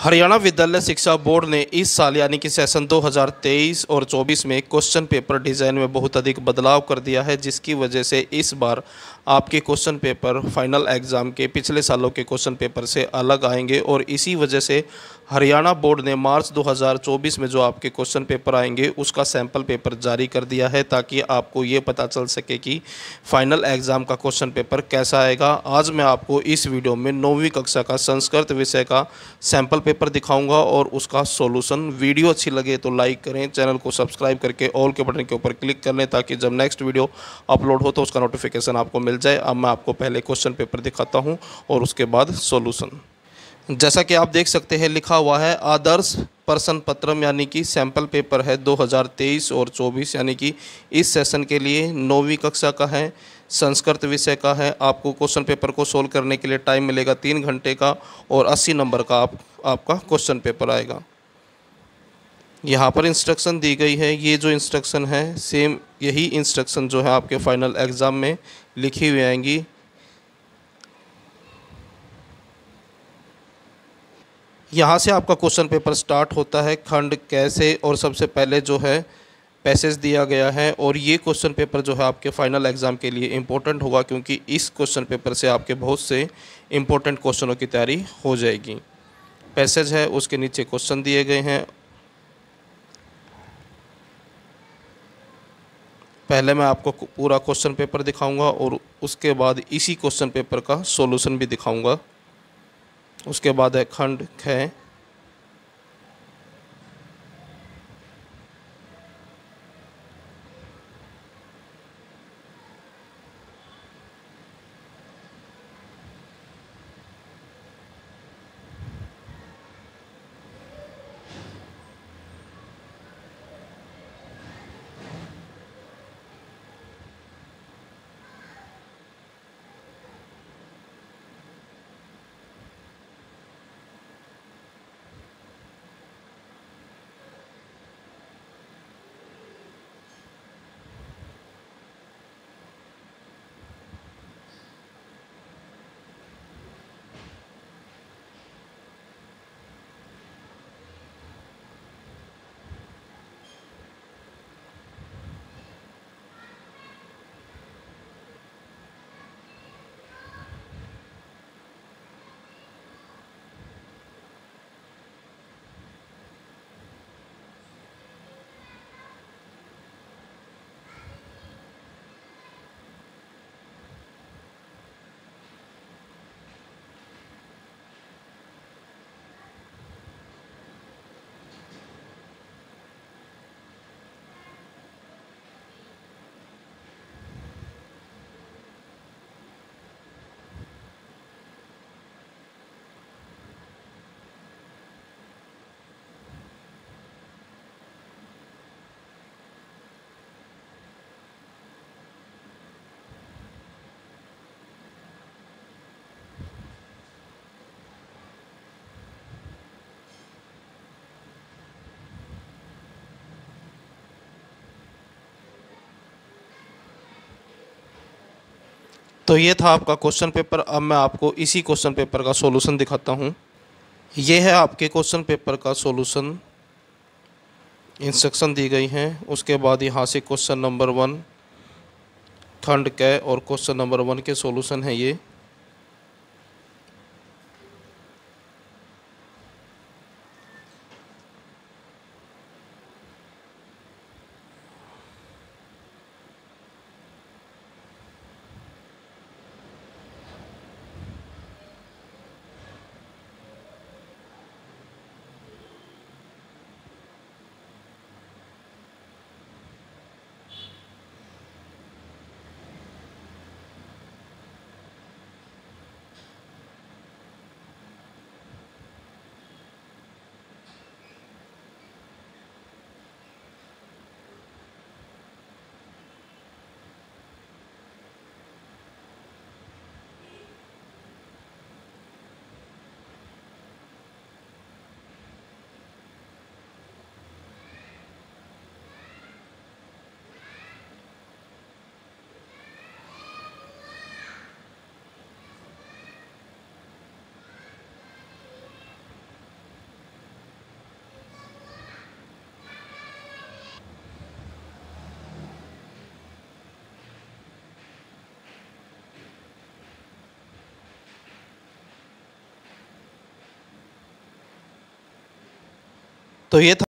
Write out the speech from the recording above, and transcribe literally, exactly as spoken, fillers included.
हरियाणा विद्यालय शिक्षा बोर्ड ने इस साल यानी कि सेशन दो हज़ार तेईस और चौबीस में क्वेश्चन पेपर डिज़ाइन में बहुत अधिक बदलाव कर दिया है, जिसकी वजह से इस बार आपके क्वेश्चन पेपर फाइनल एग्ज़ाम के पिछले सालों के क्वेश्चन पेपर से अलग आएंगे। और इसी वजह से हरियाणा बोर्ड ने मार्च दो हज़ार चौबीस में जो आपके क्वेश्चन पेपर आएंगे उसका सैम्पल पेपर जारी कर दिया है, ताकि आपको ये पता चल सके कि फाइनल एग्ज़ाम का क्वेश्चन पेपर कैसा आएगा। आज मैं आपको इस वीडियो में नौवीं कक्षा का संस्कृत विषय का सैम्पल पेपर दिखाऊंगा और उसका सॉल्यूशन। वीडियो अच्छी लगे तो लाइक करें, चैनल को सब्सक्राइब करके ऑल के बटन के ऊपर क्लिक कर लें, ताकि जब नेक्स्ट वीडियो अपलोड हो तो उसका नोटिफिकेशन आपको मिल जाए। अब मैं आपको पहले क्वेश्चन पेपर दिखाता हूं और उसके बाद सॉल्यूशन। जैसा कि आप देख सकते हैं, लिखा हुआ है आदर्श प्रश्न पत्रम, यानी कि सैम्पल पेपर है दो हज़ार तेईस और चौबीस, यानी कि इस सेशन के लिए नौवीं कक्षा का है, संस्कृत विषय का है। आपको क्वेश्चन पेपर को सोल्व करने के लिए टाइम मिलेगा तीन घंटे का और अस्सी नंबर का आप आपका क्वेश्चन पेपर आएगा। यहाँ पर इंस्ट्रक्शन दी गई है, ये जो इंस्ट्रक्शन है सेम यही इंस्ट्रक्शन जो है आपके फाइनल एग्ज़ाम में लिखी हुई आएंगी। यहाँ से आपका क्वेश्चन पेपर स्टार्ट होता है खंड कैसे, और सबसे पहले जो है पैसेज दिया गया है। और ये क्वेश्चन पेपर जो है आपके फाइनल एग्ज़ाम के लिए इम्पोर्टेंट होगा, क्योंकि इस क्वेश्चन पेपर से आपके बहुत से इम्पोर्टेंट क्वेश्चनों की तैयारी हो जाएगी। पैसेज है, उसके नीचे क्वेश्चन दिए गए हैं। पहले मैं आपको पूरा क्वेश्चन पेपर दिखाऊंगा और उसके बाद इसी क्वेश्चन पेपर का सॉल्यूशन भी दिखाऊंगा। उसके बाद है खंड ख। तो ये था आपका क्वेश्चन पेपर। अब मैं आपको इसी क्वेश्चन पेपर का सॉल्यूशन दिखाता हूँ। ये है आपके क्वेश्चन पेपर का सॉल्यूशन। इंस्ट्रक्शन दी गई हैं, उसके बाद यहाँ से क्वेश्चन नंबर वन खंड क और क्वेश्चन नंबर वन के सॉल्यूशन है ये। तो ये था